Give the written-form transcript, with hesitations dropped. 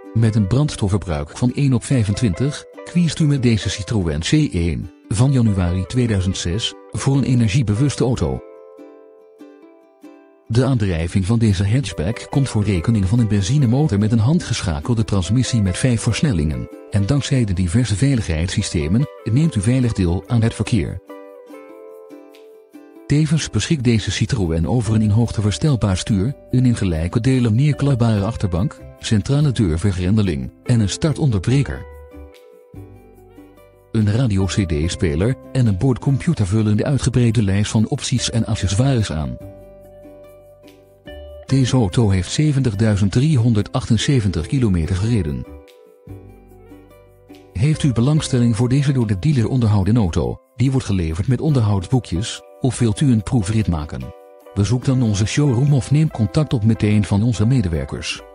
Met een brandstofverbruik van 1 op 25, kiest u met deze Citroën C1 van januari 2006 voor een energiebewuste auto. De aandrijving van deze hatchback komt voor rekening van een benzinemotor met een handgeschakelde transmissie met 5 versnellingen, en dankzij de diverse veiligheidssystemen neemt u veilig deel aan het verkeer. Tevens beschikt deze Citroën over een in hoogte verstelbaar stuur, een in gelijke delen neerklapbare achterbank, centrale deurvergrendeling en een startonderbreker. Een radio-cd-speler en een boordcomputer vullen de uitgebreide lijst van opties en accessoires aan. Deze auto heeft 70.378 kilometer gereden. Heeft u belangstelling voor deze door de dealer onderhouden auto, die wordt geleverd met onderhoudsboekjes, of wilt u een proefrit maken? Bezoek dan onze showroom of neem contact op met een van onze medewerkers.